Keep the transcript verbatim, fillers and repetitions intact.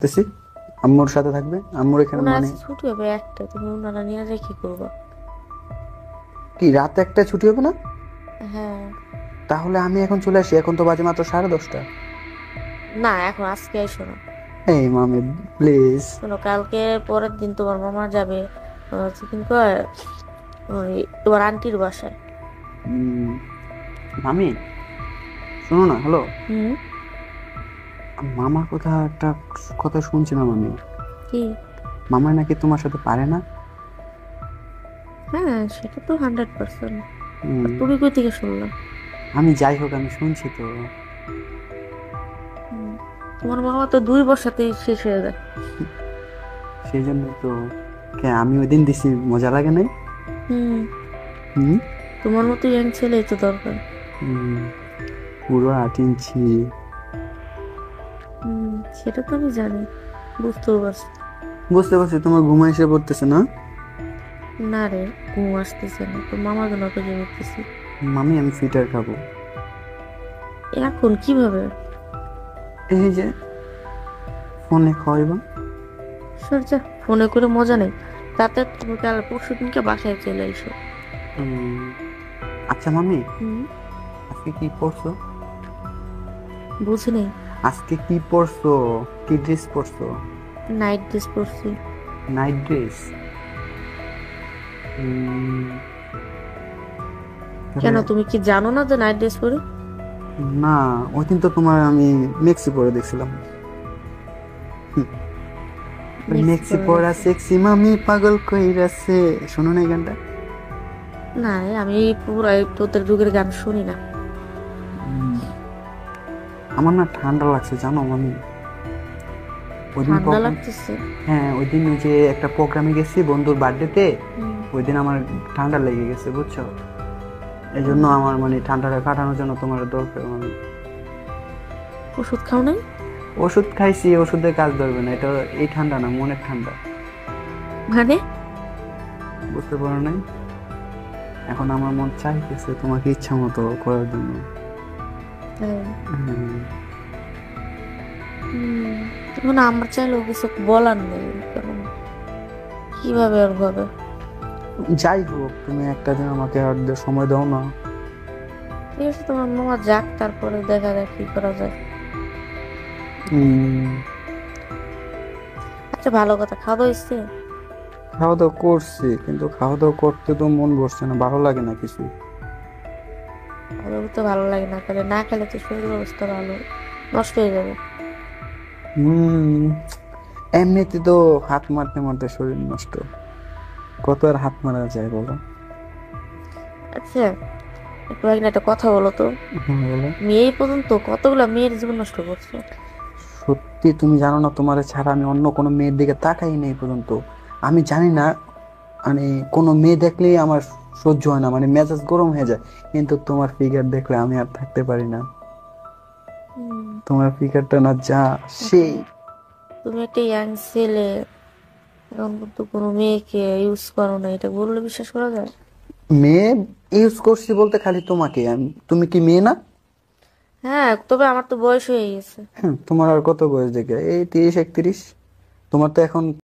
আসতেছি, আম্মুর সাথে থাকবে, আম্মুর এখানে ওনার মানে আজকে ছুটি হবে একটা, তুমি ওনারা নিয়ে যাই কি করবো? কি রাত একটা ছুটি হবে না? হ্যাঁ। তাহলে আমি এখন চলে আসি, এখন তো বাজে মাত্র সাড়ে দশটা। না, এখন আজকে এসো না। এই মামি প্লিজ। শোনো, কালকে পরের দিন তোমার মামা যাবে আহ, হচ্ছে কিন্তু কয়, ওই তোমার আন্টির বাসায়। মামি শোনো না, হ্যালো। হুম। মামার কথা একটা কথা শুনছিলাম আমি। কি? মামা নাকি তোমার সাথে পারে না। হ্যাঁ, সেটা তো হান্ড্রেড পার্সেন্ট। হুম, তুমি কই থেকে শুনলা? আমি যাই হোক আমি শুনছি তো। হুম, তোমার মামা তো দুই বর্ষাতেই শেষ হয়ে যায়। সেই জন্য তো। কে আমি ওই দিন দিছি, মজা লাগে নাই? হুম। হুম। তোমার মতো ইয়াং ছেলেই তো দরকার। হুম, পুরো আট ইঞ্চি। হুম, সেটা তো আমি জানি, বুঝতেও পারছি। বুঝতে পারছি, তোমার ঘুমা এসে পড়তেছে না? না রে, ঘুম আসতেছে না তো, মামার জন্য অপেক্ষা করতেছি। মামি আমি ফিটার খাবো। এখন কিভাবে? এই যে ফোনে খাওয়াইবা। সর যা, ফোনে করে মজা নেই। তাতে তুমি কাল পরশু দিনকে বাসায় চলে এসো। হুম, আচ্ছা মামি, হুম। আজকে কি পরছো? বুঝি নেই। আজকে কি পরছো? কি ড্রেস পরছো? নাইট ড্রেস পরছি। Night dress? কেন, তুমি কি জানো না যে নাইট ড্রেস পরি? না, ওই দিন তো তোমার আমি মেক্সি পরে দেখছিলাম। হুম, ওই নেক্সট মেক্সি পরে পরা দেখছি। সেক্সি মামি পাগল কইরাছে। শোনো না এই গানটা? না, আমি পুরাই তোদের যুগের গান শুনি না। হুম, আমার না ঠান্ডা লাগছে জানো মামি। ওই দিন ঠান্ডা প্রোগ্রাম, লাগতেছে? হ্যাঁ ওই দিন ওই যে একটা প্রোগ্রামে গেছি বন্ধুর বার্থডেতে। হুম। ওই দিন আমার ঠান্ডা লেগে গেছে বুঝছো। এই জন্য হুম। আমার মানে ঠান্ডাটা কাটানোর জন্য তোমার দরকার মানে। ওষুধ খাও নাই? ওষুধ খাইছি, ওষুধে কাজ ধরবে না, এটা এই ঠান্ডা না, মনের ঠান্ডা। মানে? বুঝতে পারো নাই? এখন আমার মন চাইতেছে তোমাকে ইচ্ছা মতো করার জন্য। তাই? হুম, হুম। এখন আমার চাইলেও কিছু বলার নেই, কারণ কিভাবে আর হবে? যাই হোক তুমি একটা দিন আমাকে আর দে- সময় দাও না। ঠিক আছে, তোমার মামা যাক, তারপরে দেখা যাক কি করা যায়। উম, আচ্ছা, ভালো কথা, খাওয়া দাওয়া হয়েছে? খাওয়া দাওয়া করছি, কিন্তু খাওয়া দাওয়া করতে তো মন বসছে না, ভালো লাগে না কিছু। খাওয়া দাওয়া তো ভালো লাগে না, তাহলে না খেলে তো শরীর অবস্থা ভালো নষ্ট হয়ে যাবে। হম, এমনিতে তো হাত মারতে মারতে শরীর নষ্ট, কত আর হাত মারা যায় বলো। আচ্ছা, একটু আগে না একটা কথা বলো তো। হ্যাঁ বলো। তুমি এই পর্যন্ত কতগুলা মেয়ের জীবন নষ্ট করছো? সত্যি তুমি জানো না, তোমার ছাড়া আমি অন্য কোনো মেয়ের দিকে তাকাই নেই পর্যন্ত। আমি জানি না, মানে কোনো মেয়ে দেখলেই আমার সহ্য হয় না, মানে মেজাজ গরম হয়ে যায়। কিন্তু তোমার ফিগার দেখলে আমি আর থাকতে পারি না। হুম। তোমার ফিগারটা না যা, আচ্ছা, সেই। তুমি একটা ইয়াং ছেলে, এখন কিন্তু কোনো মেয়েকে ইউজ করো না, এটা বললে বিশ্বাস করা যায়? মেয়ে ইউজ করছি বলতে খালি তোমাকে আমি, তুমি কি মেয়ে না? হ্যাঁ, তবে আমার তো বয়স হয়ে গেছে। হ্যাঁ, তোমার আর কত বয়স দেখে, এই তিরিশ একত্রিশ। তোমার তো এখন